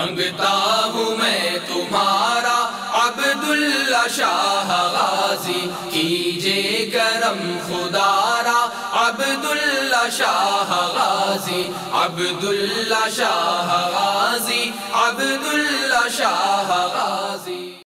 मांगता हूँ मैं तुम्हारा अब्दुल्ला शाह गाजी, कीजे करम खुदारा अब्दुल्ला शाह गाजी, अब्दुल्ला शाह गाजी, अब्दुल्ला शाह गाजी।